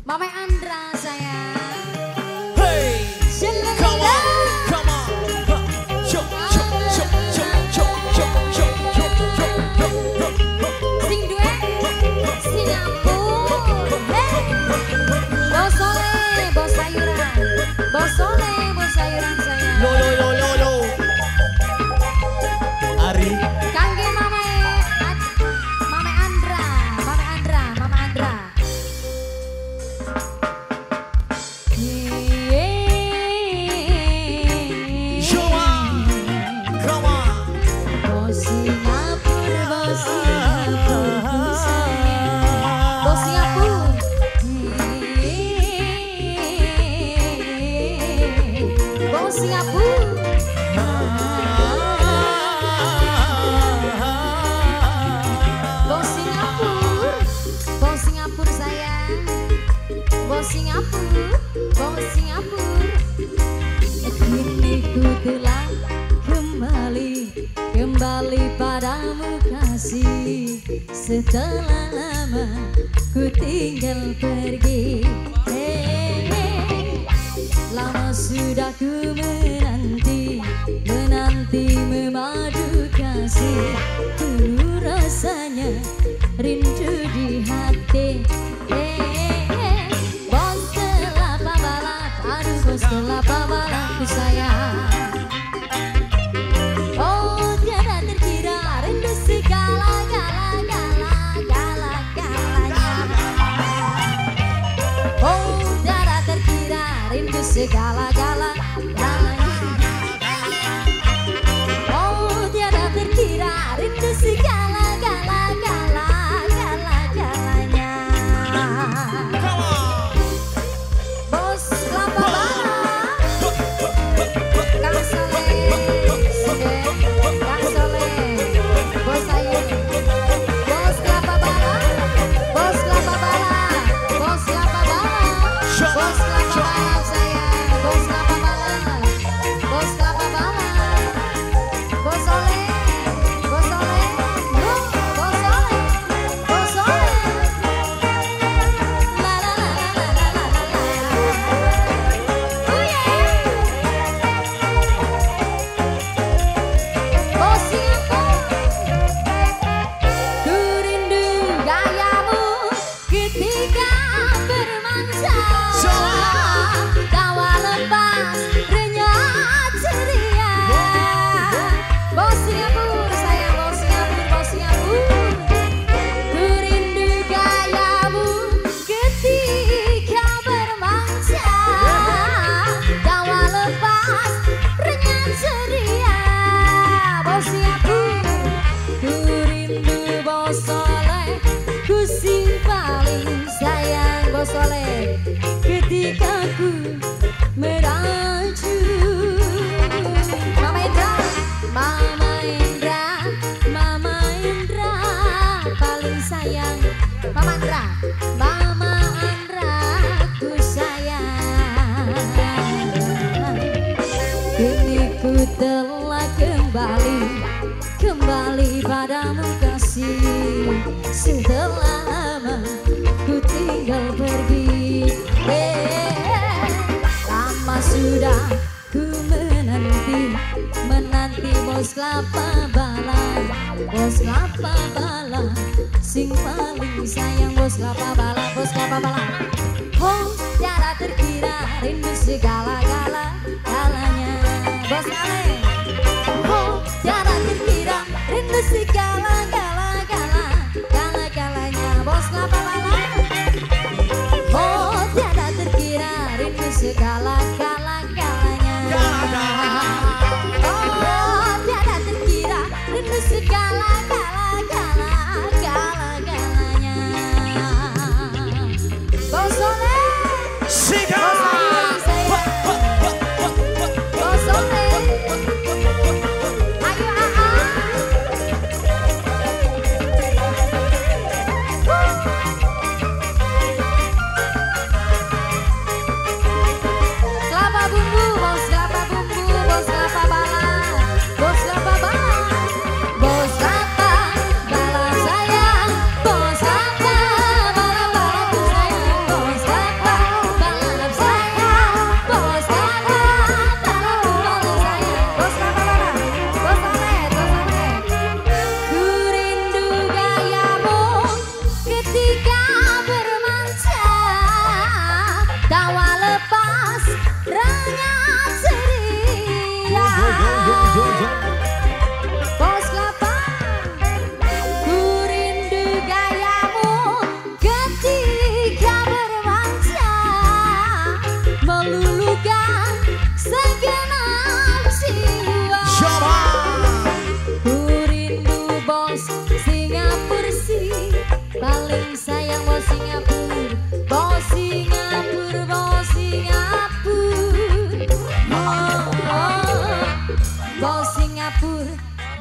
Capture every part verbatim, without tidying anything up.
Mama Andra sayang. Hey, come on, come on. Yo, yo, yo, yo, yo, yo, yo, yo, yo, yo, yo, yo. Sing duet, Singapura. Hey, bos soleh, bos sayuran, bos soleh, bos sayuran sayang. Lo, lo, lo, lo, lo. Ari. Kangge mama e, Mama Andra, Mama Andra, Mama Andra. Singapura, bos Singapura. Kini ku telah kembali, kembali padamu kasih. Setelah lama ku tinggal pergi. Hey, hey. Lama sudah ku menanti, menanti memadu kasih. Penuh rasanya rindu di hati. Hey, kelapa balakku sayang. Oh tiada terkira rindu segala gala gala gala galanya. Oh tiada terkira rindu segala gala galanya. Oh tiada terkira rindu segala gala gala gala galanya. Bos kelapa soleh ketika ku meraju. Mama Indra, Mama Indra, Mama Indra paling sayang. Mama Indra, Mama Indra ku sayang. Kini ku telah kembali, kembali padamu kasih. Setelah lama ku tinggal pergi. Eh, lama sudah ku menanti, menanti bos kelapa bala, bos kelapa bala, sing paling sayang. Bos kelapa bala, bos kelapa bala. Oh tiada terkira rindu segala gala galanya. Bos Ale, oh tiada terkira rindu segala gala gala gala galanya. Bos kelapa bala. Oh tiada terkira rindu segala gala galanya. Oh tiada terkira rindu segala gala gala gala galanya. Bos soleh, bos sayang sayang, bos soleh. Ayo ah ah.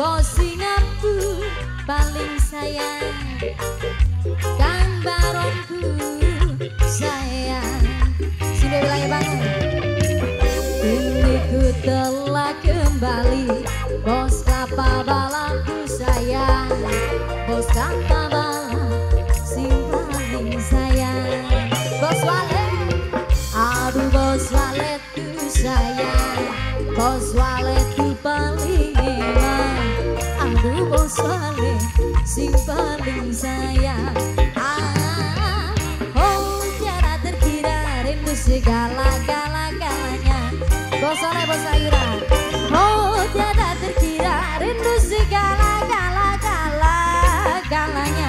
bos singapku paling sayang, Kang Baronku sayang. Sini bilangnya bangun. Kini ku telah kembali, bos kapal balaku sayang, bos kapal balak si paling sayang. Bos walet, aduh bos waletku sayang, bos waletku paling enak. Aduh bos walet si paling sayang. Ah, oh tiada terkira rindu segala-gala-galanya. Bos walet bos sayuran. Oh tiada terkira rindu segala-gala-gala-galanya.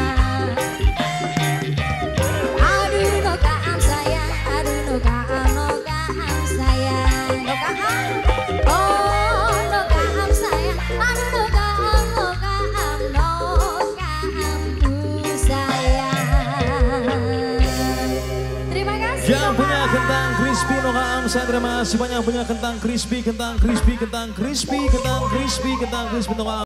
Aduh no kaam sayang, aduh no kaam, no kaam sayang, no kaam. Oh no kaam sayang, aduh no kaam, no kaam, no kaamku sayang. Terima kasih. Yang punya kentang crispy no kaam, saya terima kasih banyak. Punya kentang crispy, kentang crispy, kentang crispy, kentang crispy, kentang crispy no kaam.